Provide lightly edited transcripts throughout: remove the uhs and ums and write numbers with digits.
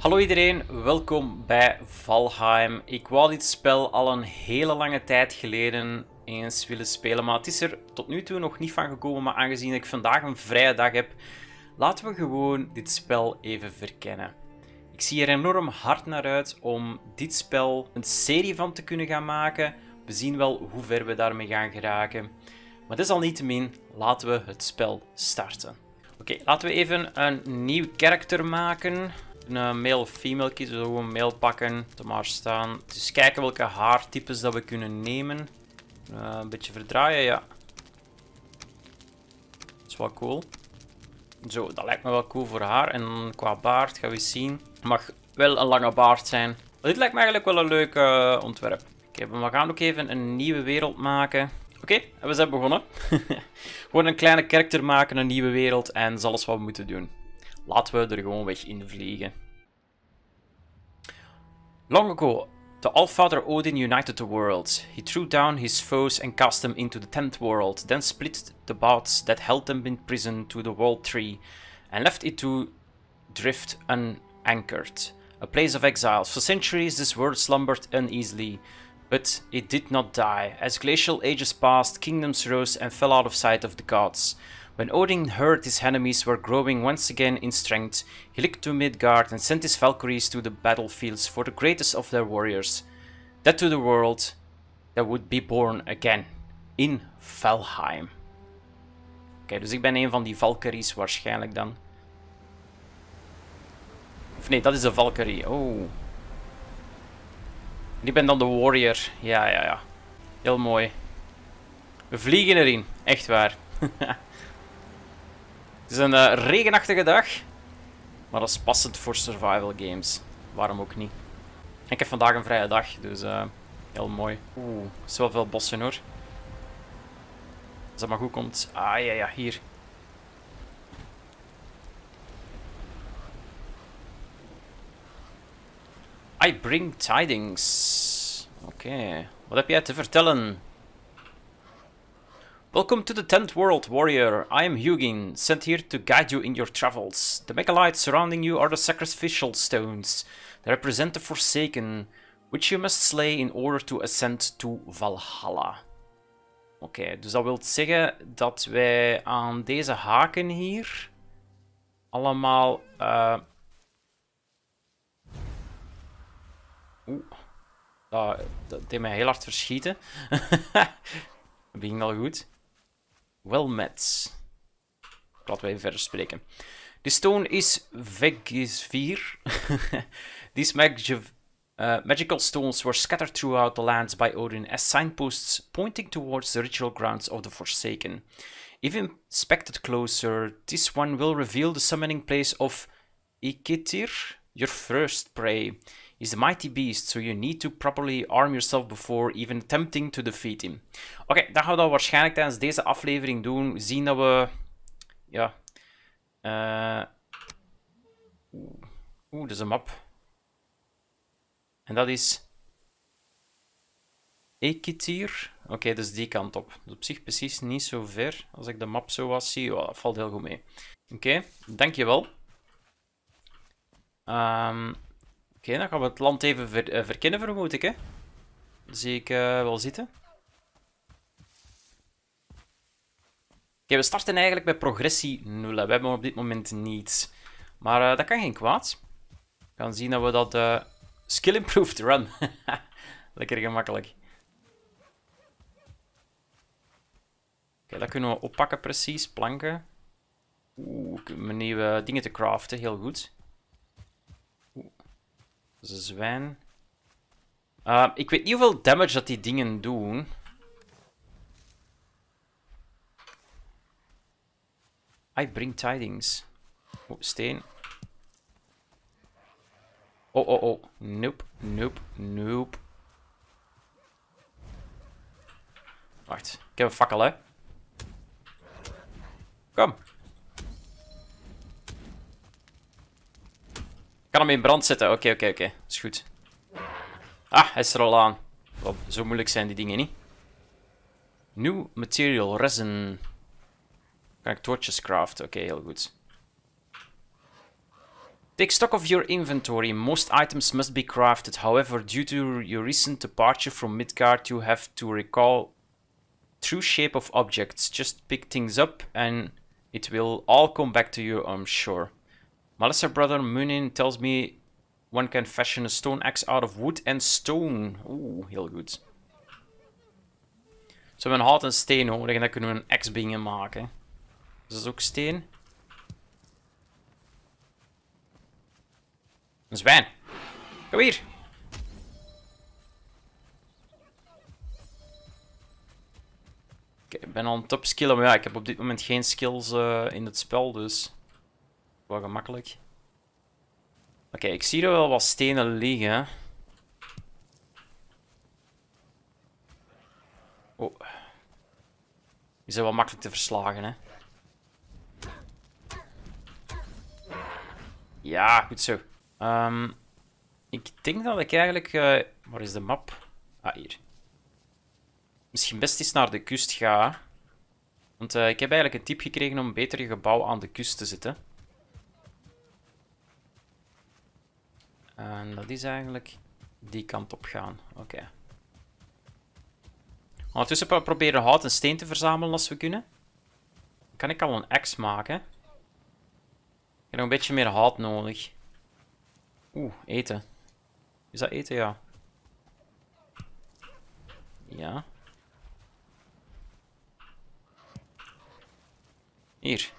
Hallo iedereen, welkom bij Valheim. Ik wou dit spel al een hele lange tijd geleden eens willen spelen, maar het is er tot nu toe nog niet van gekomen. Maar aangezien ik vandaag een vrije dag heb, laten we gewoon dit spel even verkennen. Ik zie er enorm hard naar uit om dit spel een serie van te kunnen gaan maken. We zien wel hoe ver we daarmee gaan geraken. Maar desalniettemin, laten we het spel starten. Oké, laten we even een nieuw karakter maken. Een male of female kiezen, we gewoon male pakken, te maar staan. Dus kijken welke haartypes dat we kunnen nemen. Een beetje verdraaien, ja. Dat is wel cool. Zo, dat lijkt me wel cool voor haar. En qua baard gaan we eens zien. Mag wel een lange baard zijn. Dit lijkt me eigenlijk wel een leuk ontwerp. Oké, we gaan ook even een nieuwe wereld maken. Oké, we zijn begonnen. Gewoon een kleine karakter maken, een nieuwe wereld en dat is alles wat we moeten doen. Laten we er gewoon weg in vliegen. Long ago, the Allfather Odin united the worlds. He threw down his foes and cast them into the 10th world, then split the bonds that held them in prison to the World Tree, and left it to drift unanchored, a place of exile. For centuries this world slumbered uneasily, but it did not die. As glacial ages passed, kingdoms rose and fell out of sight of the gods. When Odin heard his enemies were growing once again in strength, he looked to Midgard and sent his Valkyries to the battlefields for the greatest of their warriors, that to the world that would be born again, in Valheim. Oké, dus ik ben een van die Valkyries waarschijnlijk dan. Of nee, dat is de Valkyrie. Oh. Ik ben dan de warrior. Ja. Heel mooi. We vliegen erin. Echt waar. Het is een regenachtige dag. Maar dat is passend voor survival games. Waarom ook niet. Ik heb vandaag een vrije dag. Dus heel mooi. Oeh, er is wel veel bossen hoor. Als dat maar goed komt. Ah ja, hier. I bring tidings. Oké, wat heb jij te vertellen? Welcome to the 10th world, warrior. I am Hugin, sent here to guide you in your travels. The megalites surrounding you are the sacrificial stones. They represent the Forsaken, which you must slay in order to ascend to Valhalla. Oké, dus dat wil zeggen dat wij aan deze haken hier allemaal... dat deed mij heel hard verschieten. Dat begint al goed. Well met. Laten we even verder spreken. The stone is Vegisvir. These magical stones were scattered throughout the lands by Odin as signposts pointing towards the ritual grounds of the Forsaken. If inspected closer, this one will reveal the summoning place of Ikitir, your first prey. He's a mighty beast, so you need to properly arm yourself before even attempting to defeat him. Oké, dat gaan we dan waarschijnlijk tijdens deze aflevering doen. We zien dat we... Ja... dat is een map. En dat is... Ekitir. Oké, dus die kant op. Dus op zich precies niet zo ver. Als ik de map zo was zie, dat valt heel goed mee. Oké, dankjewel. Oké, dan gaan we het land even verkennen, vermoed ik, hè? Dat zie ik wel zitten. Oké, we starten eigenlijk bij progressie 0. We hebben op dit moment niets. Maar dat kan geen kwaad. We gaan zien dat we dat... skill improved run. Lekker gemakkelijk. Oké, dat kunnen we oppakken precies. Planken. Oeh, mijn nieuwe dingen te craften. Heel goed. Dat is een zwijn. Ik weet niet hoeveel damage dat die dingen doen. I bring tidings. Oh, steen. Oh. Nope. Wacht, ik heb een fakkel, hè. Kom. Ik kan hem in brand zetten. Oké. Is goed. Ah, hij is er al aan. Wel, zo moeilijk zijn die dingen niet. New material, resin. Kan ik torches craften? Oké, heel goed. Take stock of your inventory. Most items must be crafted. However, due to your recent departure from Midgard, you have to recall true shape of objects. Just pick things up and it will all come back to you, I'm sure. My lesser brother Munin tells me one can fashion a stone axe out of wood and stone. Oeh, heel goed. Zo, we hebben hout en steen nodig en dan kunnen we een axe-bingen maken. Dus dat is ook steen. Een zwijn. Kom hier. Ik ben al een topskiller, maar ja, ik heb op dit moment geen skills in het spel, dus wel gemakkelijk. Oké, ik zie er wel wat stenen liggen. Oh. Die zijn wel makkelijk te verslagen, hè. Ja, goed zo. Ik denk dat ik eigenlijk... waar is de map? Ah, hier. Misschien best eens naar de kust ga. Want ik heb eigenlijk een tip gekregen om beter je gebouw aan de kust te zetten. En dat is eigenlijk die kant op gaan. Oké. Ondertussen proberen hout en steen te verzamelen als we kunnen. Dan kan ik al een axe maken. Ik heb nog een beetje meer hout nodig. Oeh, eten. Is dat eten? Ja. Ja. Hier.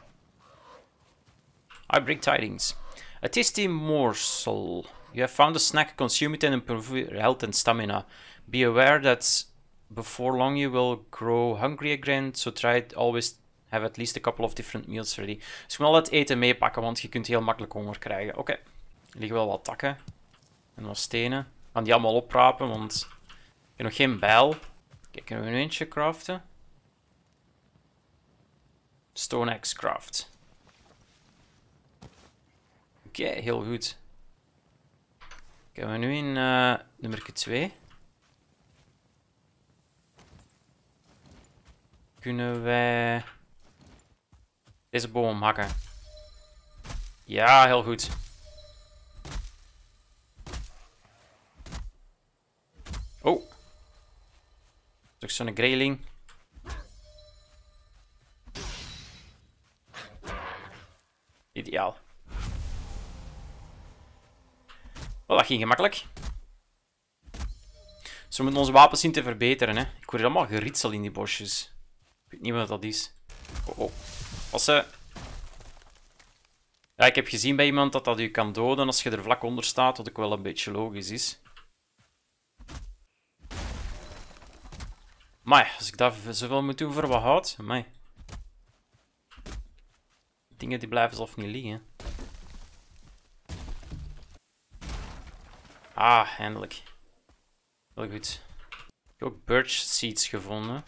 I bring tidings. A tasty morsel. You have found a snack. Consume it and improve your health and stamina. Be aware that before long you will grow hungry again, so try it always have at least a couple of different meals ready. Dus ik moet al het eten meepakken, want je kunt heel makkelijk honger krijgen. Oké. Er liggen wel wat takken. En wat stenen. Ik ga die allemaal oprapen, want ik heb nog geen bijl. Kijk, kunnen we een eentje craften? Stone axe craft. Oké, heel goed. Gaan we nu in nummer 2. Kunnen wij deze boom hakken? Ja, heel goed. Oh. Toch zo'n grayling. Ideaal. Wel, dat ging gemakkelijk. Dus we moeten onze wapens zien te verbeteren. Hè. Ik hoor hier allemaal geritsel in die bosjes. Ik weet niet wat dat is. Oh, oh. Ja, ik heb gezien bij iemand dat dat u kan doden als je er vlak onder staat, wat ook wel een beetje logisch is. Maar als ik daar zoveel moet doen voor wat hout, amai. Dingen die blijven zelf niet liggen. Ah, eindelijk. Heel goed. Ik heb ook birch seeds gevonden.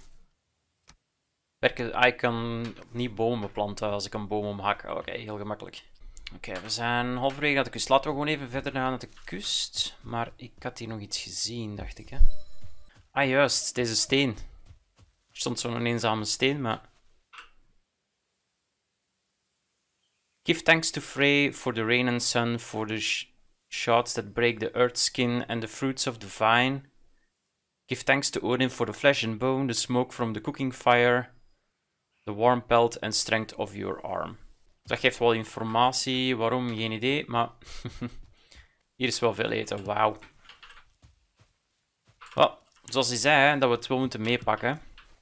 Ik kan opnieuw bomen planten als ik een boom omhak. Oké, heel gemakkelijk. Oké, we zijn halverwege naar de kust. Laten we gewoon even verder gaan naar de kust. Maar ik had hier nog iets gezien, dacht ik. Hè? Ah, juist, deze steen. Er stond zo'n eenzame steen, maar... Give thanks to Frey for the rain and sun, for the shards that break the earth's skin and the fruits of the vine. Give thanks to Odin for the flesh and bone, the smoke from the cooking fire, the warm pelt and strength of your arm. Dat geeft wel informatie, waarom, geen idee, maar hier is wel veel eten, wauw. Wel, zoals hij zei, hè, dat we het wel moeten meepakken.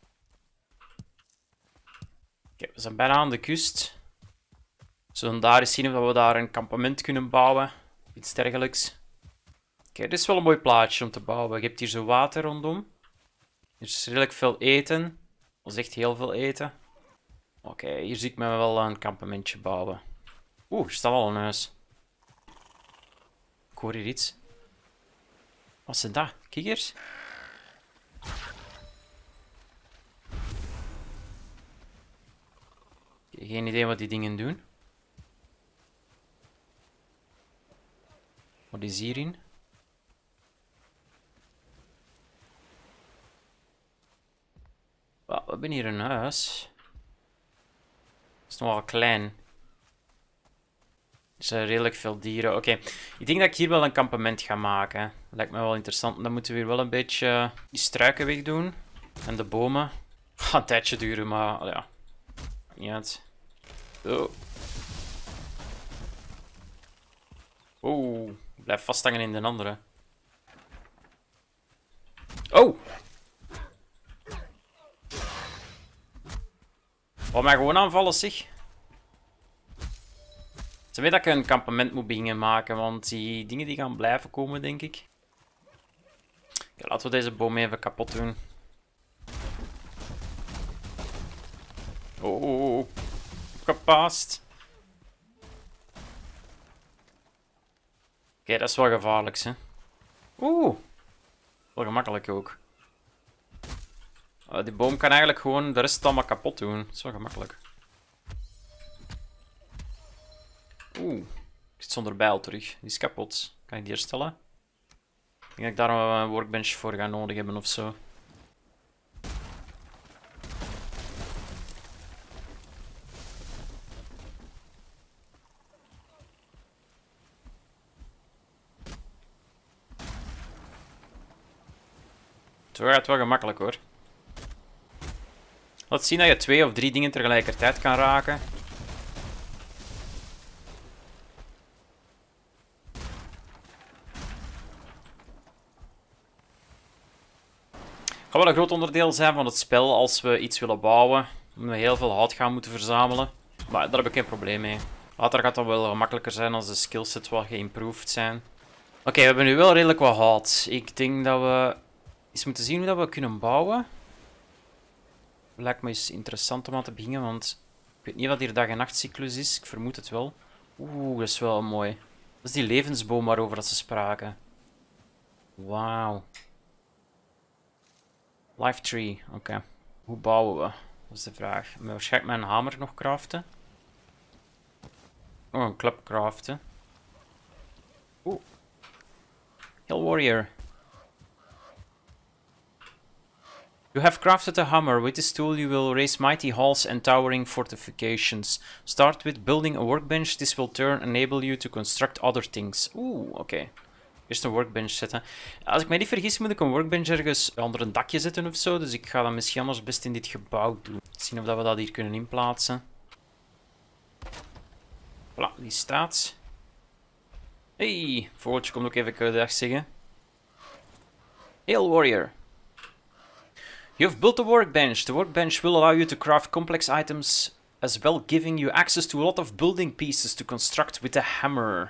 Oké, we zijn bijna aan de kust. We zullen daar eens zien of we daar een kampement kunnen bouwen. Iets dergelijks. Oké, dit is wel een mooi plaatje om te bouwen. Je hebt hier zo water rondom. Er is redelijk veel eten. Dat is echt heel veel eten. Oké, hier zie ik me wel een kampementje bouwen. Oeh, er staat al een huis. Ik hoor hier iets. Wat zijn dat? Kikkers? Geen idee wat die dingen doen. Wat is hierin? Well, we hebben hier een huis. Het is nog wel klein. Er zijn redelijk veel dieren. Oké, ik denk dat ik hier wel een kampement ga maken. Lijkt me wel interessant. Dan moeten we hier wel een beetje die struiken wegdoen. En de bomen. Gaat een tijdje duren, maar ja. Maakt niet uit. Oh. Oeh, blijf vasthangen in de andere. Oh! Wat mij gewoon aanvallen, zeg. Ze weet dat ik een kampement moet beginnen maken, want die dingen die gaan blijven komen, denk ik. Ja, laten we deze boom even kapot doen. Oh, gepast. Oké, dat is wel gevaarlijk, hè. Oeh, wel gemakkelijk ook. Die boom kan eigenlijk gewoon de rest allemaal kapot doen. Dat is wel gemakkelijk. Oeh, ik zit zonder bijl terug. Die is kapot. Kan ik die herstellen? Ik denk dat ik daar een workbench voor ga nodig hebben of zo. Zo gaat het wel gemakkelijk hoor. Laat zien dat je 2 of 3 dingen tegelijkertijd kan raken. Het gaat wel een groot onderdeel zijn van het spel als we iets willen bouwen. Omdat we heel veel hout gaan moeten verzamelen. Maar daar heb ik geen probleem mee. Later gaat dat wel gemakkelijker zijn als de skillsets wel geïmproved zijn. Oké, we hebben nu wel redelijk wat hout. Ik denk dat we eens moeten zien hoe dat we kunnen bouwen. Lijkt me eens interessant om aan te beginnen, want ik weet niet wat hier dag- en nachtcyclus is. Ik vermoed het wel. Oeh, dat is wel mooi. Dat is die levensboom waarover dat ze spraken. Wauw. Life tree, oké. Hoe bouwen we? Dat is de vraag. Maar waarschijnlijk mijn hamer nog craften. Oh, een klep craften. Oeh. Hill Warrior. You have crafted a hammer. With this tool you will raise mighty halls and towering fortifications. Start with building a workbench. This will turn enable you to construct other things. Oeh, oké. Eerst een workbench zetten. Als ik me niet vergis, moet ik een workbench ergens onder een dakje zetten of zo. Dus ik ga dat misschien anders best in dit gebouw doen. Zien of dat we dat hier kunnen inplaatsen. Voilà, die staat. Hey, vogeltje komt ook even dag zeggen. Hail Warrior. You've built a workbench. The workbench will allow you to craft complex items as well, giving you access to a lot of building pieces to construct with a hammer.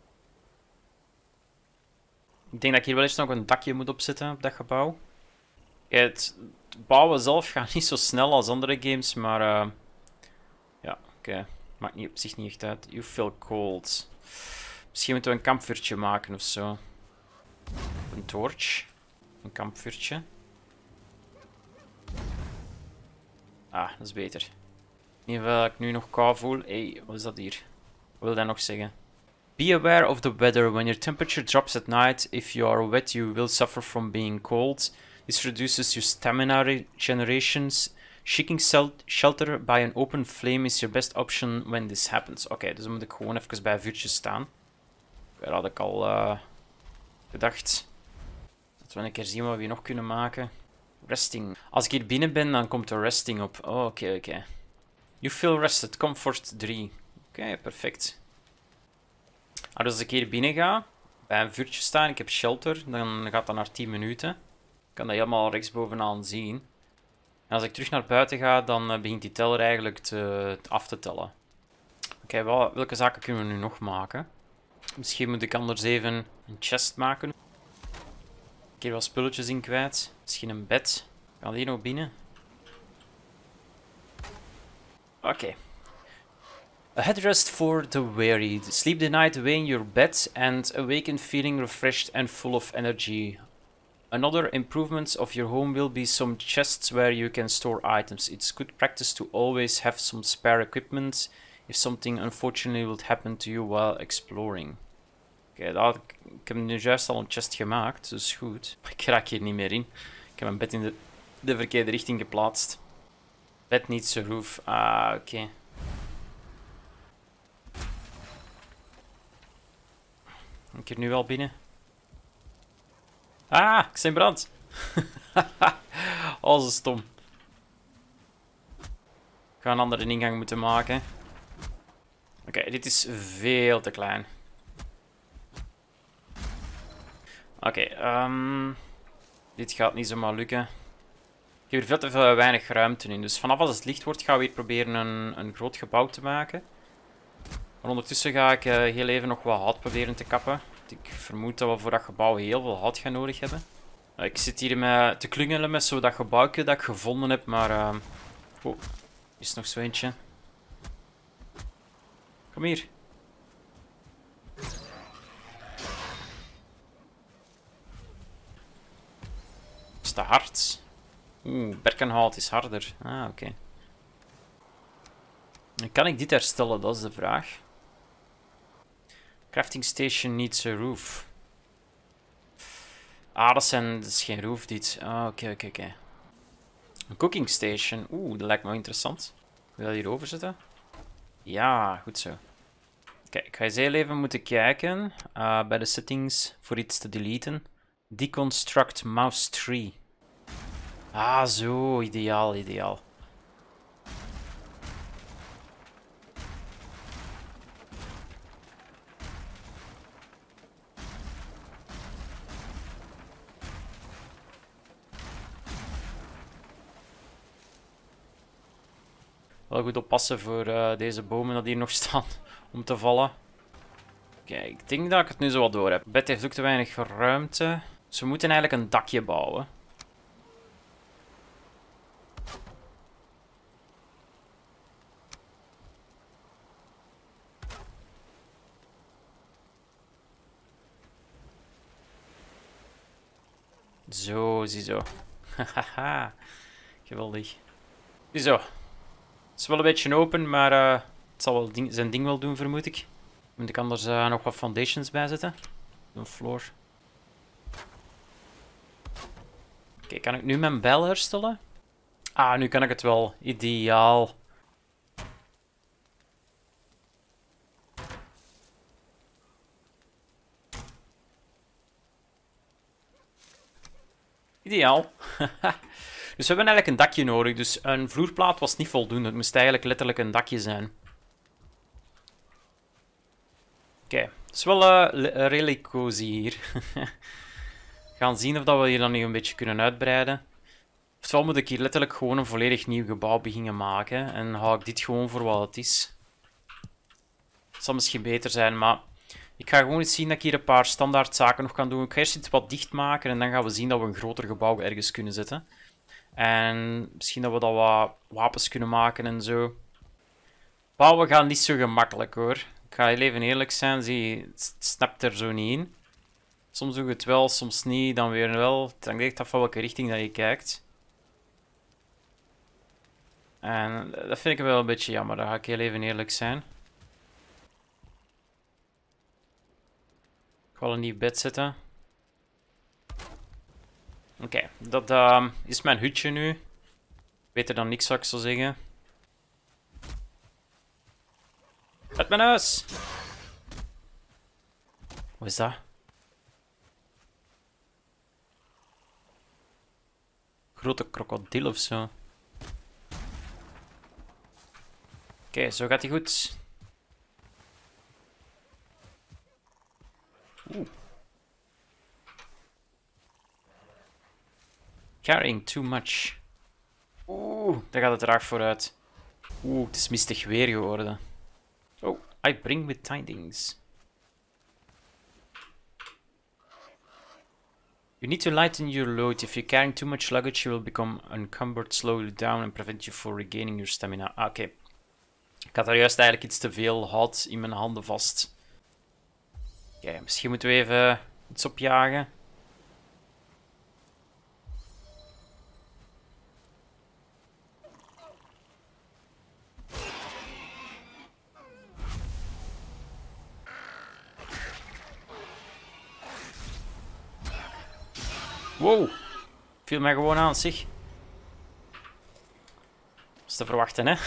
Ik denk dat ik hier wel eens nog een dakje moet opzetten op dat gebouw. Het bouwen zelf gaat niet zo snel als andere games, maar ja, oké. Maakt niet, op zich niet echt uit. You feel cold. Misschien moeten we een kampvuurtje maken of zo. Een torch. Een kampvuurtje. Ah, dat is beter. In ieder geval dat ik nu nog kou voel. Hey, wat is dat hier? Wat wil dat nog zeggen? Be aware of the weather. When your temperature drops at night, if you are wet, you will suffer from being cold. This reduces your stamina regenerations. Seeking shelter by an open flame is your best option when this happens. Oké, dus dan moet ik gewoon even bij een vuurtje staan. Dat had ik al gedacht. Dat we een keer zien wat we hier nog kunnen maken. Resting. Als ik hier binnen ben, dan komt er resting op. Oh, oké. You feel rested. Comfort 3. Oké, perfect. Nou, dus als ik hier binnen ga, bij een vuurtje staan, ik heb shelter, dan gaat dat naar 10 minuten. Ik kan dat helemaal rechtsbovenaan zien. En als ik terug naar buiten ga, dan begint die teller eigenlijk af te tellen. Oké, welke zaken kunnen we nu nog maken? Misschien moet ik anders even een chest maken. Ik heb hier wat spulletjes in kwijt. Misschien een bed. Kan die nog binnen? Oké. A headrest for the weary. Sleep the night away in your bed and awaken feeling refreshed and full of energy. Another improvement of your home will be some chests where you can store items. It's good practice to always have some spare equipment if something unfortunately will happen to you while exploring. Oké, ik heb nu juist al een chest gemaakt, dus goed. Ik raak hier niet meer in. Ik heb mijn bed in de verkeerde richting geplaatst. Bed needs a roof. Ah, oké. Ben ik hier nu al binnen? Ah, ik sta in brand. Oh, zo stom. Ik ga een andere ingang moeten maken. Oké, dit is veel te klein. Oké, dit gaat niet zomaar lukken. Ik heb hier veel te veel weinig ruimte in. Dus vanaf als het licht wordt, gaan we hier proberen een groot gebouw te maken. Maar ondertussen ga ik heel even nog wat hout proberen te kappen. Ik vermoed dat we voor dat gebouw heel veel hout gaan nodig hebben. Ik zit hier te klungelen met zo dat gebouwje dat ik gevonden heb, maar... Oh, is nog zo eentje. Kom hier. Is te hard? Oeh, berkenhout is harder. Ah, oké. Kan ik dit herstellen? Dat is de vraag. Crafting station needs a roof. Ah, dat is geen roof dit. Ah, oké. Een cooking station. Oeh, dat lijkt me wel interessant. Wil je dat hierover zetten? Ja, goed zo. Kijk, ik ga eens heel even moeten kijken bij de settings voor iets te deleten. Deconstruct mouse tree. Ah, zo. Ideaal. Wel goed oppassen voor deze bomen dat hier nog staan om te vallen. Kijk, ik denk dat ik het nu zo wat door heb. Het bed heeft ook te weinig ruimte. Dus we moeten eigenlijk een dakje bouwen. Zo, ziezo. Hahaha. Geweldig. Ziezo. Het is wel een beetje open, maar het zal wel zijn ding wel doen, vermoed ik. Moet ik anders nog wat foundations bijzetten? Een floor. Oké, kan ik nu mijn bijl herstellen? Ah, nu kan ik het wel. Ideaal. Ideaal. Dus we hebben eigenlijk een dakje nodig. Dus een vloerplaat was niet voldoende. Het moest eigenlijk letterlijk een dakje zijn. Oké, het is wel redelijk cozy hier. We gaan zien of dat we hier dan nog een beetje kunnen uitbreiden. Oftewel moet ik hier letterlijk gewoon een volledig nieuw gebouw beginnen maken. En hou ik dit gewoon voor wat het is. Het zal misschien beter zijn, maar... Ik ga gewoon eens zien dat ik hier een paar standaard zaken nog kan doen. Ik ga eerst iets wat dicht maken en dan gaan we zien dat we een groter gebouw ergens kunnen zetten. En misschien dat we dan wat wapens kunnen maken en zo. Bouwen gaat niet zo gemakkelijk hoor. Ik ga heel even eerlijk zijn, zie, het snapt er zo niet in. Soms doe je het wel, soms niet, dan weer wel. Het hangt echt af van welke richting dat je kijkt. En dat vind ik wel een beetje jammer, daar ga ik heel even eerlijk zijn. Ik ga wel een nieuw bed zetten. Oké, dat is mijn hutje nu. Beter dan niks, zou ik zo zeggen. Uit mijn huis! Wat is dat? Grote krokodil of zo. Oké, zo gaat hij goed. Oeh. Carrying too much. Oeh, daar gaat het traag vooruit. Oeh, het is mistig weer geworden. Oh, I bring with tidings. You need to lighten your load. If you're carrying too much luggage, you will become encumbered, slow you down and prevent you from regaining your stamina. Ah, oké. Ik had daar juist eigenlijk iets te veel hout in mijn handen vast. Oké, misschien moeten we even iets opjagen. Wow, viel mij gewoon aan, zeg. Dat is te verwachten, hè?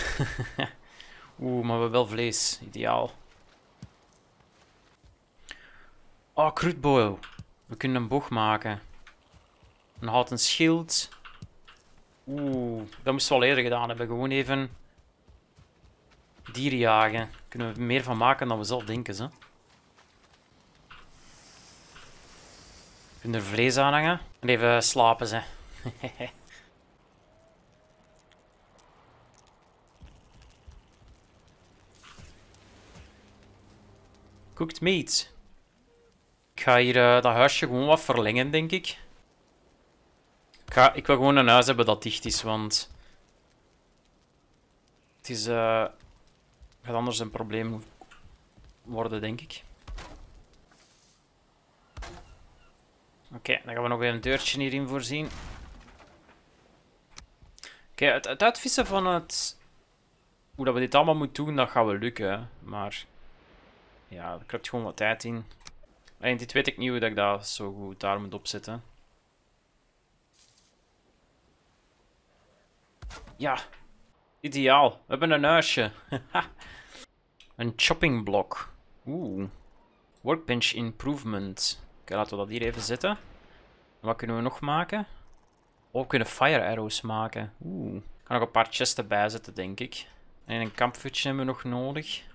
Oeh, maar we hebben wel vlees. Ideaal. Oh, crude. We kunnen een boog maken. Een houten schild. Oeh, dat moesten we al eerder gedaan hebben. Gewoon even dieren jagen. Kunnen we meer van maken dan we zelf denken, hè. Kunnen er vlees aan hangen. En even slapen, ze. Cooked meat. Ik ga hier dat huisje gewoon wat verlengen, denk ik. Ik wil gewoon een huis hebben dat dicht is, want het is, gaat anders een probleem worden, denk ik. Oké, dan gaan we nog even een deurtje hierin voorzien. Oké, het uitvissen van het... Hoe dat we dit allemaal moeten doen, dat gaat wel lukken. Hè. Maar ja, er kruipt gewoon wat tijd in. En dit weet ik niet hoe dat ik dat zo goed daar moet opzetten. Ja, ideaal. We hebben een huisje. Een chopping block. Oeh. Workbench improvement. Oké, laten we dat hier even zetten. En wat kunnen we nog maken? Oh, we kunnen fire arrows maken. Oeh. Ik ga nog een paar chests erbij zetten, denk ik. En een kampvuurtje hebben we nog nodig.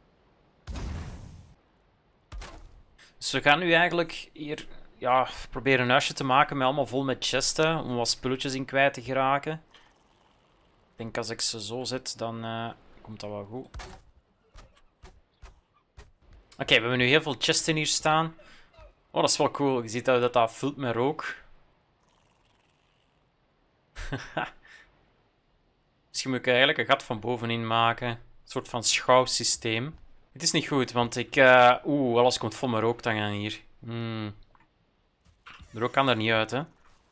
Dus we gaan nu eigenlijk hier ja, proberen een huisje te maken met allemaal vol met chesten. Om wat spulletjes in kwijt te geraken. Ik denk als ik ze zo zet, dan komt dat wel goed. Oké, we hebben nu heel veel chesten hier staan. Oh, dat is wel cool. Je ziet dat dat vult met rook. Misschien moet ik eigenlijk een gat van bovenin maken. Een soort van schouwsysteem. Het is niet goed, want ik... Oeh, alles komt vol met rooktangen hier. De rook kan er niet uit, hè.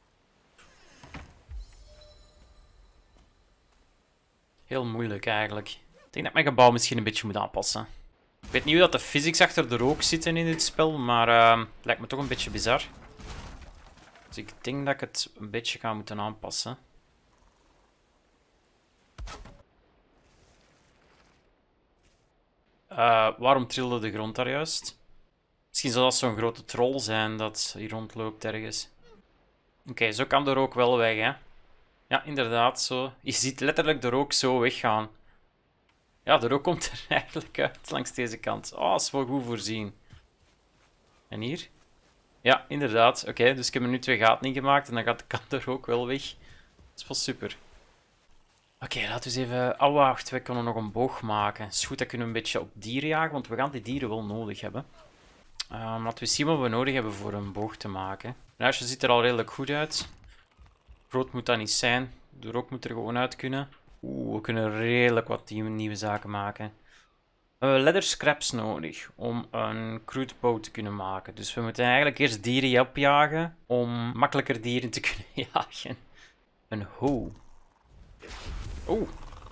Heel moeilijk, eigenlijk. Ik denk dat mijn gebouw misschien een beetje moet aanpassen. Ik weet niet hoe dat de physics achter de rook zitten in dit spel, maar het lijkt me toch een beetje bizar. Dus ik denk dat ik het een beetje ga moeten aanpassen. Waarom trilde de grond daar juist? Misschien zal dat zo'n grote troll zijn dat hier rondloopt ergens. Oké, zo kan de rook wel weg, hè. Ja, inderdaad, zo. Je ziet letterlijk de rook zo weggaan. Ja, de rook komt er eigenlijk uit langs deze kant. Oh, dat is wel goed voorzien. En hier? Ja, inderdaad. Oké, dus ik heb er nu 2 gaten in gemaakt en dan kan de rook wel weg. Dat is wel super. Oké, laten we eens even... Oh, wacht, we kunnen nog een boog maken. Het is goed, dat kunnen we een beetje op dieren jagen, want we gaan die dieren wel nodig hebben. Laten we zien wat we nodig hebben voor een boog te maken. Het huisje ziet er al redelijk goed uit. Groot moet dat niet zijn. De rook moet er gewoon uit kunnen. Oeh, we kunnen redelijk wat nieuwe zaken maken. We hebben leather scraps nodig om een crude bow te kunnen maken. Dus we moeten eigenlijk eerst dieren opjagen om makkelijker dieren te kunnen jagen. Een hoe. Oeh.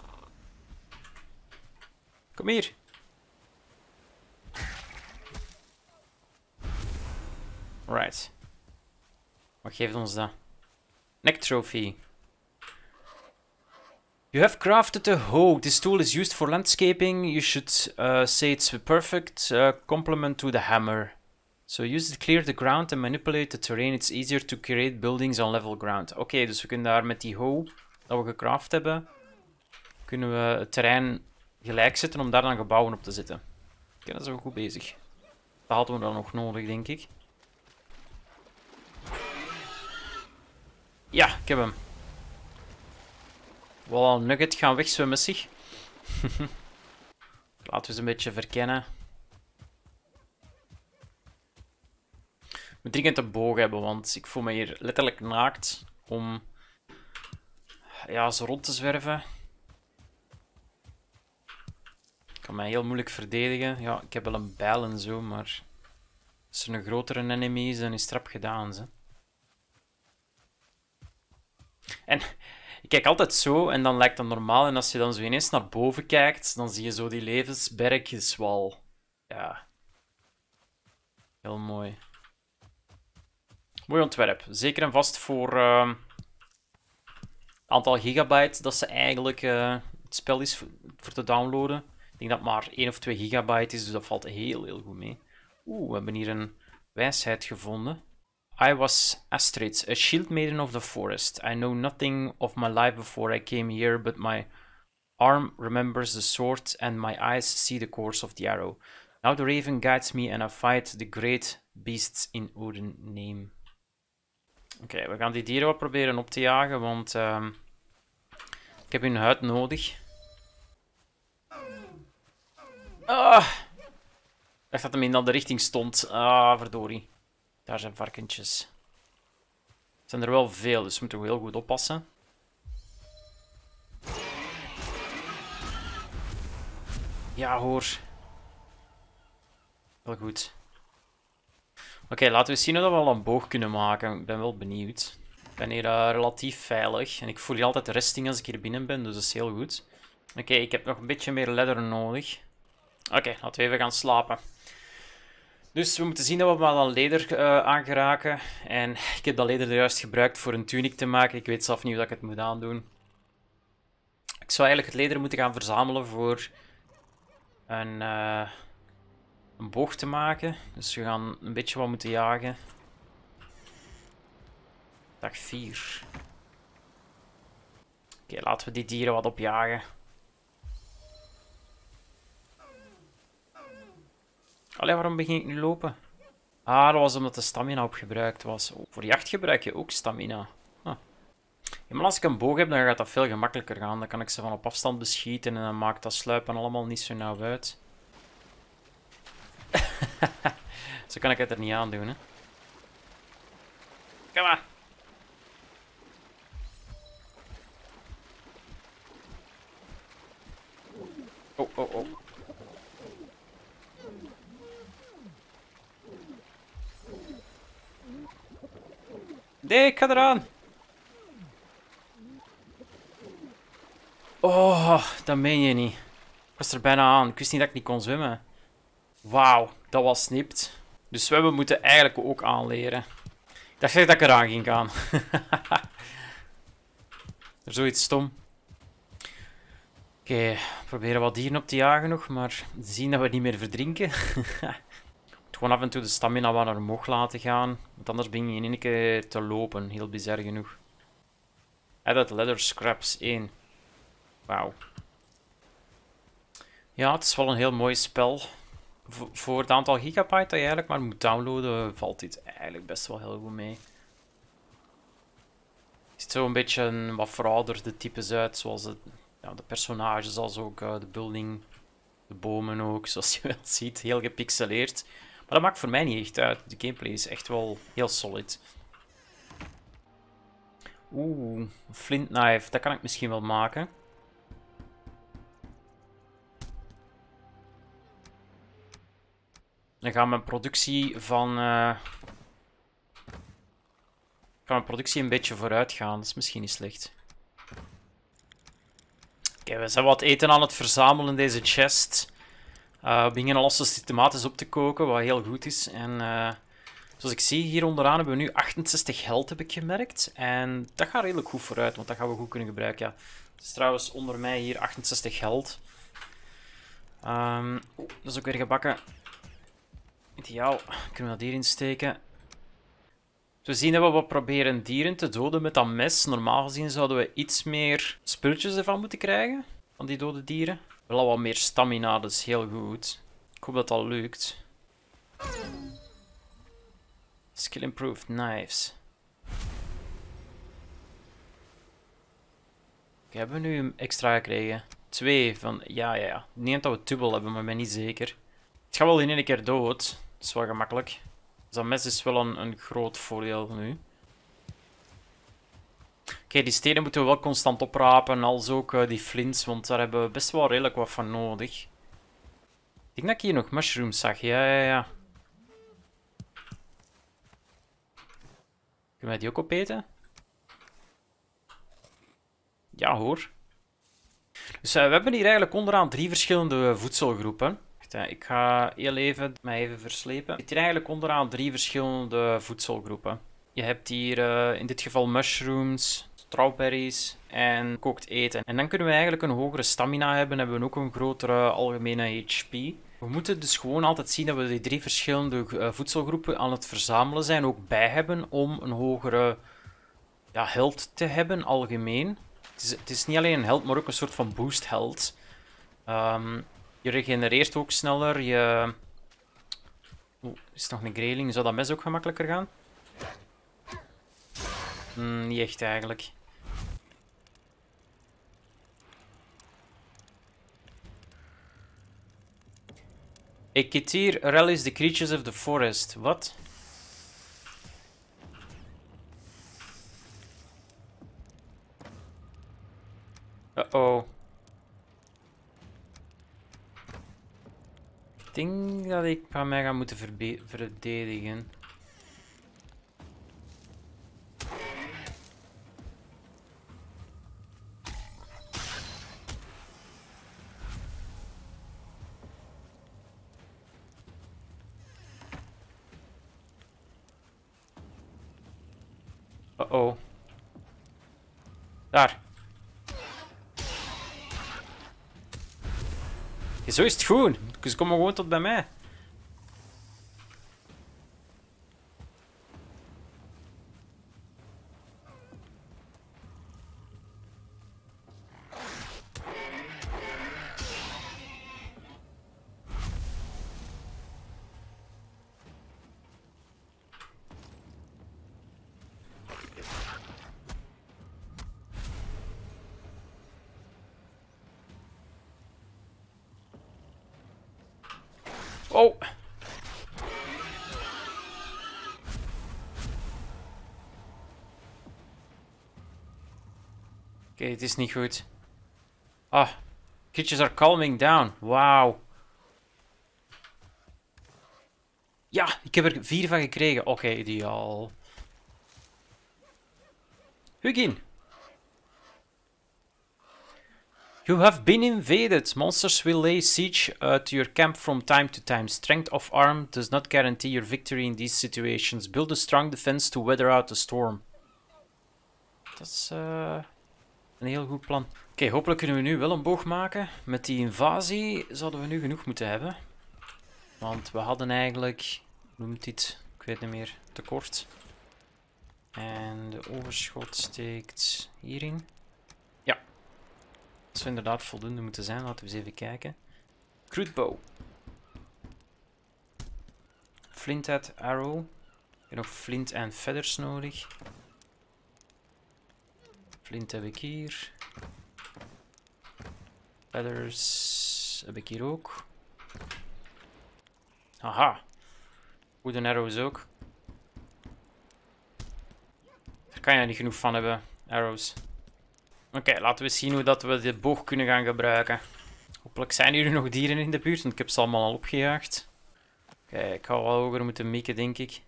Kom hier. Right. Wat geeft ons dat? Neck trophy. You have crafted a hoe. This tool is used for landscaping. You should say it's a perfect complement to the hammer. So use it to clear the ground and manipulate the terrain. It's easier to create buildings on level ground. Oké, dus we kunnen daar met die hoe dat we gecraft hebben, kunnen we het terrein gelijk zetten om daar dan gebouwen op te zetten. Oké, dat is wel goed bezig. Dat hadden we dan nog nodig, denk ik. Ja, ik heb hem. Wel, een nugget gaan wegzwemmen, zeg. Laten we ze een beetje verkennen. Ik moet dringend een boog hebben, want ik voel me hier letterlijk naakt om ja, zo rond te zwerven. Ik kan mij heel moeilijk verdedigen. Ja, ik heb wel een bijl en zo, maar als er een grotere enemy is, dan is het rap gedaan, ze. En ik kijk altijd zo en dan lijkt dat normaal. En als je dan zo ineens naar boven kijkt, dan zie je zo die levensberg. Is wel... Ja. Heel mooi. Mooi ontwerp. Zeker en vast voor het aantal gigabyte dat ze eigenlijk het spel is voor te downloaden. Ik denk dat het maar 1 of 2 gigabyte is, dus dat valt heel goed mee. Oeh, we hebben hier een wijsheid gevonden. I was Astrid, a shield maiden of the forest. I know nothing of my life before I came here, but my arm remembers the sword and my eyes see the course of the arrow. Now the raven guides me and I fight the great beasts in Odin's name. Oké, we gaan die dieren wat proberen op te jagen, want ik heb hun huid nodig. Ah! Ik dacht dat hem in de richting stond. Ah, verdorie. Daar zijn varkentjes. Het zijn er wel veel, dus we moeten heel goed oppassen. Ja hoor. Heel goed. Oké, laten we zien of we al een boog kunnen maken. Ik ben wel benieuwd. Ik ben hier relatief veilig. En ik voel hier altijd resting als ik hier binnen ben, dus dat is heel goed. Oké, ik heb nog een beetje meer leather nodig. Oké, laten we even gaan slapen. Dus we moeten zien dat we wel aan leder aangeraken. En ik heb dat leder juist gebruikt voor een tunic te maken. Ik weet zelf niet hoe ik het moet aandoen. Ik zou eigenlijk het leder moeten gaan verzamelen voor een boog te maken. Dus we gaan een beetje wat moeten jagen. Dag 4. Oké, laten we die dieren wat opjagen. Allee, waarom begin ik nu lopen? Ah, dat was omdat de stamina opgebruikt was. Oh, voor jacht gebruik je ook stamina. Ja, maar als ik een boog heb, dan gaat dat veel gemakkelijker gaan. Dan kan ik ze van op afstand beschieten en dan maakt dat sluipen allemaal niet zo nauw uit. Zo kan ik het er niet aan doen, hè. Kom maar. Oh, oh, oh. Nee, ik ga eraan. Oh, dat meen je niet. Ik was er bijna aan. Ik wist niet dat ik niet kon zwemmen. Wauw, dat was snipt. Dus zwemmen moeten eigenlijk ook aanleren. Ik dacht echt dat ik eraan ging gaan. Er is zoiets stom. Oké, proberen wat dieren op te jagen nog, maar zien dat we niet meer verdrinken. Gewoon af en toe de stamina wat naar omhoog laten gaan. Want anders ben je in één keer te lopen. Heel bizar genoeg. Added leather scraps 1. Wauw. Ja, het is wel een heel mooi spel. Voor het aantal gigabyte dat je eigenlijk maar moet downloaden, valt dit eigenlijk best wel heel goed mee. Het ziet zo een beetje een wat verouderde types uit, zoals ja, de personages, als ook de building, de bomen ook, zoals je wel ziet. Heel gepixeleerd. Maar dat maakt voor mij niet echt uit. De gameplay is echt wel heel solid. Oeh, een flint knife. Dat kan ik misschien wel maken. Dan gaat mijn productie een beetje vooruit gaan. Dat is misschien niet slecht. Oké, we zijn wat eten aan het verzamelen in deze chest. We beginnen alles systematisch op te koken, wat heel goed is. En zoals ik zie, hier onderaan hebben we nu 68 health, heb ik gemerkt. En dat gaat redelijk goed vooruit, want dat gaan we goed kunnen gebruiken. Ja. Het is trouwens onder mij hier 68 health. Dat is ook weer gebakken. Ideaal. Kunnen we dat hierin steken. We zien dat we wat proberen dieren te doden met dat mes. Normaal gezien zouden we iets meer spulletjes ervan moeten krijgen. Van die dode dieren. Wel al wat meer stamina, dat is heel goed. Ik hoop dat dat lukt. Skill improved knives. Oké, hebben we nu een extra gekregen? 2 van... Ja. Niet dat we dubbel hebben, maar ik ben niet zeker. Het gaat wel in één keer dood. Dat is wel gemakkelijk. Dus dat mes is wel een groot voordeel nu. Oké, die stenen moeten we wel constant oprapen. Als ook die flints, want daar hebben we best wel redelijk wat van nodig. Ik denk dat ik hier nog mushrooms zag. Ja. Kunnen wij die ook opeten? Ja hoor. Dus we hebben hier eigenlijk onderaan 3 verschillende voedselgroepen. Ik ga heel even mij even verslepen. Je hebt hier eigenlijk onderaan 3 verschillende voedselgroepen. Je hebt hier in dit geval mushrooms, strawberries en gekookt eten. En dan kunnen we eigenlijk een hogere stamina hebben. Hebben we ook een grotere algemene HP. We moeten dus gewoon altijd zien dat we die 3 verschillende voedselgroepen aan het verzamelen zijn, ook bij hebben, om een hogere health te hebben, algemeen. Het is niet alleen een health, maar ook een soort van boost health. Je regenereert ook sneller, is nog een grayling, zou dat mes ook gemakkelijker gaan? Niet echt eigenlijk. A Keter rallies the creatures of the forest. Wat? Uh-oh. Ik denk dat ik mij ga moeten verdedigen. Uh-oh. Daar. Zo is het goed. Ze komen gewoon tot bij mij. Oh. Oké, het is niet goed. Ah, creatures are calming down. Wauw. Ja, ik heb er 4 van gekregen. Oké, ideaal. Hugin. You have been invaded. Monsters will lay siege to your camp from time to time. Strength of arm does not guarantee your victory in these situations. Build a strong defense to weather out the storm. Dat is een heel goed plan. Oké, hopelijk kunnen we nu wel een boog maken. Met die invasie zouden we nu genoeg moeten hebben. Want we hadden eigenlijk, hoe noemt dit? Ik weet niet meer, tekort. En de overschot steekt hierin. Ja. Dat zou inderdaad voldoende moeten zijn. Laten we eens even kijken. Crude Flinthead arrow. Ik heb nog flint en feathers nodig. Flint heb ik hier. Feathers heb ik hier ook. Aha. Wooden arrows ook. Daar kan je niet genoeg van hebben, arrows. Oké, laten we zien hoe dat we de boog kunnen gaan gebruiken. Hopelijk zijn hier nog dieren in de buurt, want ik heb ze allemaal al opgejaagd. Oké, ik ga wel hoger moeten mikken, denk ik.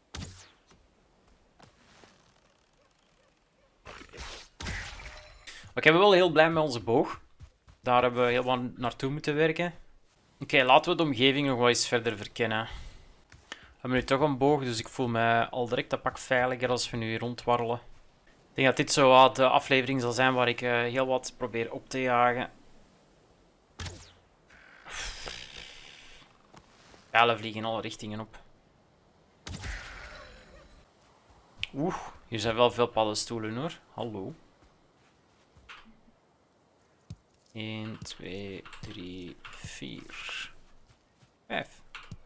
Ik ben wel heel blij met onze boog. Daar hebben we heel wat naartoe moeten werken. Oké, laten we de omgeving nog wel eens verder verkennen. We hebben nu toch een boog, dus ik voel me al direct een pak veiliger als we nu rondwarrelen. Ik denk dat dit zo wat de aflevering zal zijn waar ik heel wat probeer op te jagen. Pijlen vliegen in alle richtingen op. Oeh, hier zijn wel veel paddenstoelen hoor. Hallo. 1, 2, 3, 4, 5.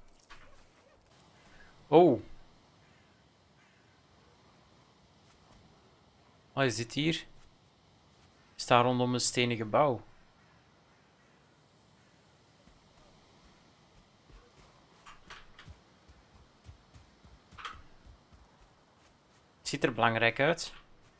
Oh. Wat is dit hier? Ik sta rondom een stenen gebouw. Het ziet er belangrijk uit.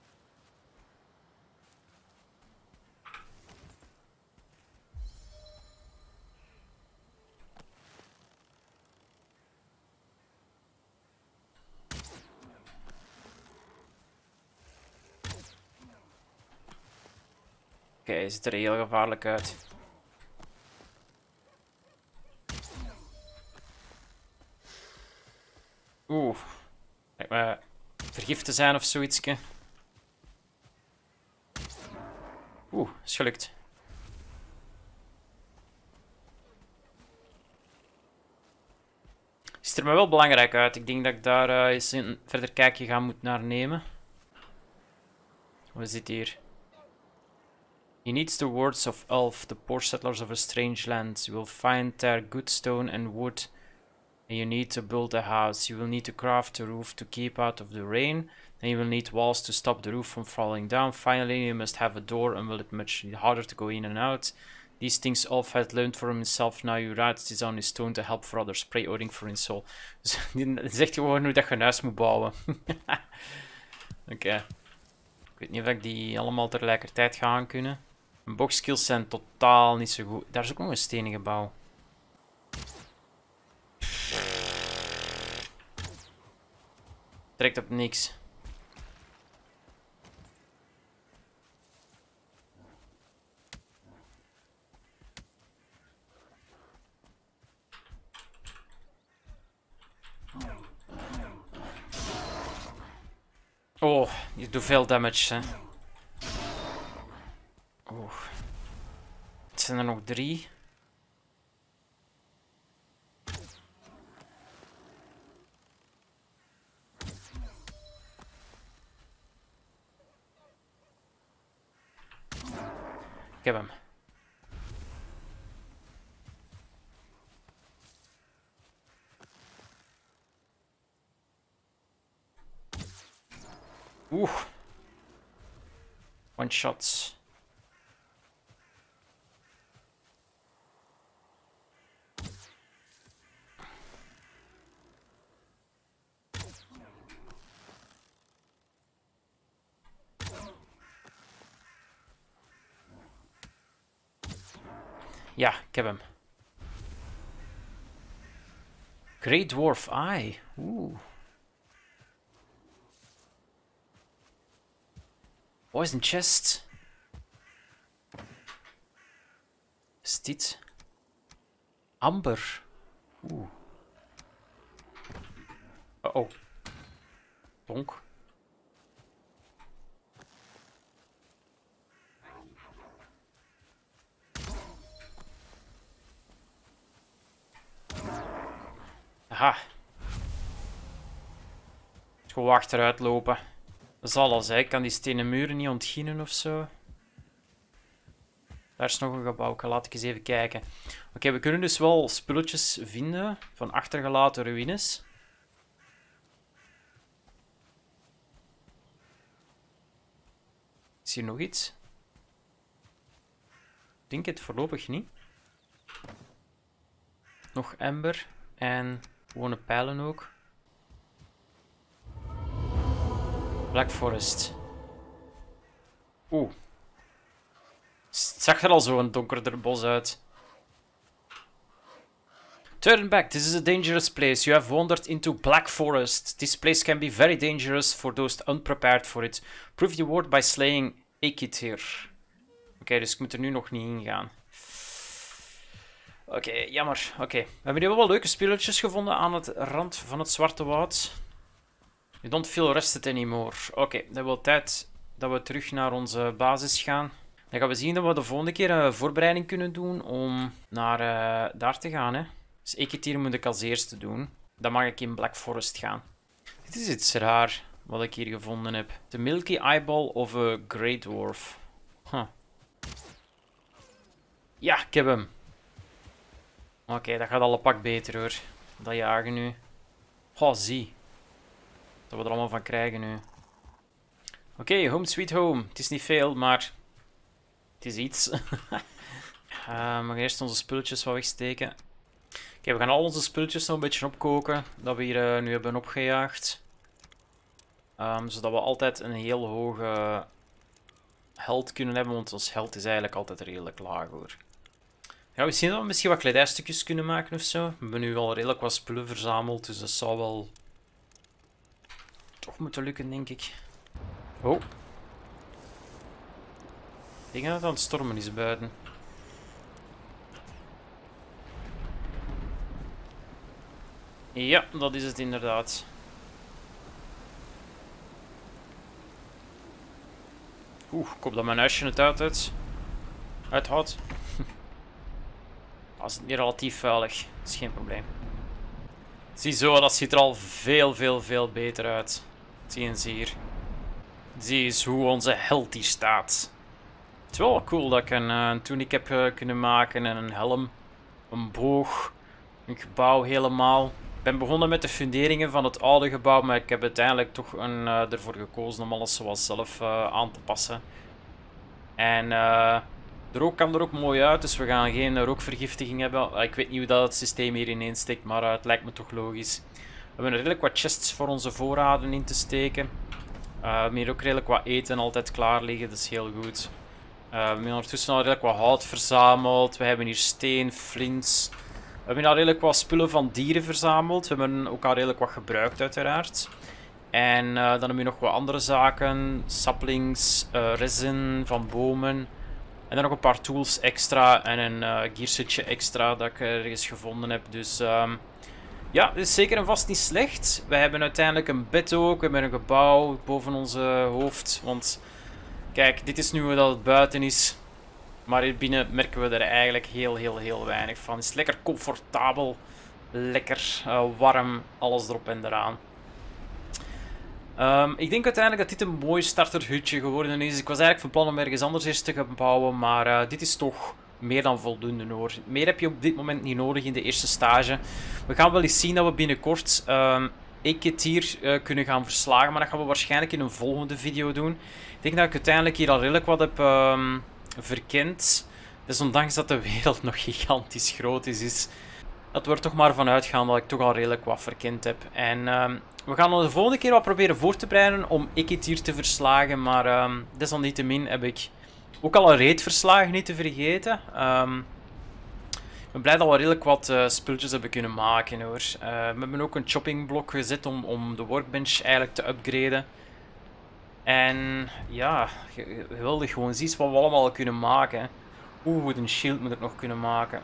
Oké, hij ziet er heel gevaarlijk uit. Oeh. Lijkt me vergifte zijn of zoiets. Oeh, is gelukt. ziet er me wel belangrijk uit. Ik denk dat ik daar eens een verder kijkje ga moeten naar nemen. Wat is dit hier? He needs the words of Elf, the poor settlers of a strange land. You will find there good stone and wood. And you need to build a house. You will need to craft a roof to keep out of the rain. Then you will need walls to stop the roof from falling down. Finally, you must have a door and will it much harder to go in and out. These things Elf had learned for himself. Now you writes this on his stone to help for others. Pray Odin for his soul. Dus die zegt gewoon hoe dat je een huis moet bouwen. Oké. Ik weet niet of ik die allemaal tegelijkertijd ga aankunnen. Mijn boxskills zijn totaal niet zo goed. Daar is ook nog een stenen gebouw. Trekt op niks. Oh, je doet veel damage, hè. Oh. Het zijn er nog 3. Ik heb hem. Oeh. One shots. Ja, ik heb hem. Great Dwarf Eye. Oeh. Poison chest. Is dit? Amber. Oeh. Uh-oh. Bonk. Aha. Gewoon achteruit lopen. Dat is alles, hè. Ik kan die stenen muren niet ontginnen of zo. Daar is nog een gebouw. Laat ik eens even kijken. Oké, we kunnen dus wel spulletjes vinden van achtergelaten ruïnes. Is hier nog iets? Ik denk het voorlopig niet. Nog amber en gewone pijlen ook. Black Forest. Oeh. Het zag er al zo'n donkerder bos uit. Turn back. This is a dangerous place. You have wandered into Black Forest. This place can be very dangerous for those unprepared for it. Prove your word by slaying Ekitir. Oké, dus ik moet er nu nog niet in gaan. Oké, jammer. Oké. We hebben hier wel leuke spulletjes gevonden aan het rand van het Zwarte Woud. You don't feel rested anymore. Oké, dat wil tijd dat we terug naar onze basis gaan. Dan gaan we zien dat we de volgende keer een voorbereiding kunnen doen om naar daar te gaan. Hè. Dus Ekitir moet ik als eerste doen. Dan mag ik in Black Forest gaan. Dit is iets raar wat ik hier gevonden heb. The Milky Eyeball of a Great Dwarf. Huh. Ja, ik heb hem. Oké, dat gaat al een pak beter hoor. Dat jagen nu. Oh, zie. Dat we er allemaal van krijgen nu. Oké, home sweet home. Het is niet veel, maar het is iets. We gaan eerst onze spulletjes wat wegsteken. Oké, we gaan al onze spulletjes nog een beetje opkoken. Dat we hier nu hebben opgejaagd. Zodat we altijd een heel hoge held kunnen hebben. Want ons held is eigenlijk altijd redelijk laag hoor. Ja, we zien dat we misschien wat kledijstukjes kunnen maken of zo. We hebben nu al redelijk wat spullen verzameld. Dus dat zou wel toch moeten lukken, denk ik. Oh. Ik denk dat het aan het stormen is buiten. Ja, dat is het inderdaad. Oeh, ik hoop dat mijn huisje het uithoudt. Als het niet relatief veilig, is geen probleem. Ziezo, dat ziet er al veel beter uit. Zie eens hier. Zie eens hoe onze held hier staat. Het is wel cool dat ik een tunic heb kunnen maken en een helm, een boog, een gebouw helemaal. Ik ben begonnen met de funderingen van het oude gebouw, maar ik heb uiteindelijk toch ervoor gekozen om alles zoals zelf aan te passen. En de rook kan er ook mooi uit, dus we gaan geen rookvergiftiging hebben. Ik weet niet hoe dat het systeem hier ineen steekt, maar het lijkt me toch logisch. We hebben redelijk wat chests voor onze voorraden in te steken. We hebben hier ook redelijk wat eten altijd klaar liggen, dat is heel goed. We hebben ondertussen al redelijk wat hout verzameld. We hebben hier steen, flints. We hebben al redelijk wat spullen van dieren verzameld. We hebben ook al redelijk wat gebruikt uiteraard. En dan hebben we nog wat andere zaken. Saplings, resin van bomen. En dan nog een paar tools extra en een gearsetje extra dat ik ergens gevonden heb. Dus ja, dit is zeker en vast niet slecht. We hebben uiteindelijk een bed ook. We hebben een gebouw boven onze hoofd. Want kijk, dit is nu hoe dat het buiten is. Maar hier binnen merken we er eigenlijk heel weinig van. Het is lekker comfortabel. Lekker warm. Alles erop en eraan. Ik denk uiteindelijk dat dit een mooi starterhutje geworden is. Ik was eigenlijk van plan om ergens anders eerst te gaan bouwen. Maar dit is toch meer dan voldoende hoor. Meer heb je op dit moment niet nodig in de eerste stage. We gaan wel eens zien dat we binnenkort Eketir kunnen gaan verslagen. Maar dat gaan we waarschijnlijk in een volgende video doen. Ik denk dat ik uiteindelijk hier al redelijk wat heb verkend. Dus ondanks dat de wereld nog gigantisch groot is, dat we er toch maar van uitgaan dat ik toch al redelijk wat verkend heb. En we gaan de volgende keer wat proberen voor te bereiden om Eketir te verslagen. Maar desalniettemin heb ik ook al een raid verslagen, niet te vergeten. Ik ben blij dat we redelijk wat spulletjes hebben kunnen maken hoor. We hebben ook een choppingblok gezet om de workbench eigenlijk te upgraden. En ja, geweldig gewoon. Zie eens wat we allemaal kunnen maken. Oeh, een shield moet ik nog kunnen maken.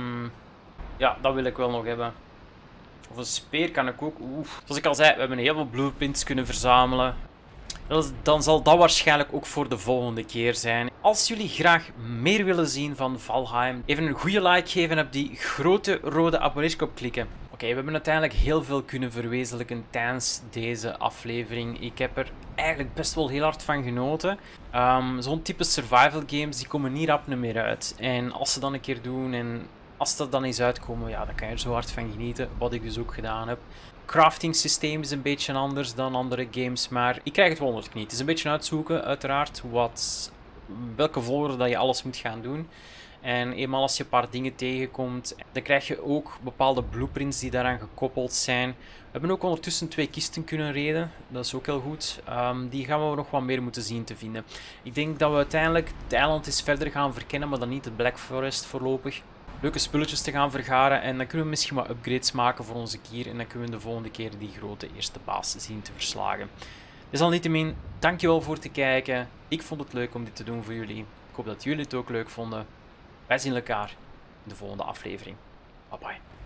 Ja, dat wil ik wel nog hebben. Of een speer kan ik ook. Zoals ik al zei, we hebben heel veel blueprints kunnen verzamelen. Dan zal dat waarschijnlijk ook voor de volgende keer zijn. Als jullie graag meer willen zien van Valheim, even een goede like geven en op die grote rode abonneesknop klikken. Oké, we hebben uiteindelijk heel veel kunnen verwezenlijken tijdens deze aflevering. Ik heb er eigenlijk best wel heel hard van genoten. Zo'n type survival games, die komen niet rap meer uit. En als ze dan een keer doen en als dat dan eens uitkomen, ja, dan kan je er zo hard van genieten. Wat ik dus ook gedaan heb. Crafting systeem is een beetje anders dan andere games, maar ik krijg het wel onder de knie. Het is een beetje uitzoeken, uiteraard, welke volgorde dat je alles moet gaan doen. En eenmaal als je een paar dingen tegenkomt, dan krijg je ook bepaalde blueprints die daaraan gekoppeld zijn. We hebben ook ondertussen 2 kisten kunnen raiden, dat is ook heel goed. Die gaan we nog wat meer moeten zien te vinden. Ik denk dat we uiteindelijk het eiland eens verder gaan verkennen, maar dan niet het Black Forest voorlopig. Leuke spulletjes te gaan vergaren en dan kunnen we misschien wat upgrades maken voor onze gear en dan kunnen we de volgende keer die grote eerste baas zien te verslagen. Desalniettemin, dankjewel voor het kijken. Ik vond het leuk om dit te doen voor jullie. Ik hoop dat jullie het ook leuk vonden. Wij zien elkaar in de volgende aflevering. Bye bye.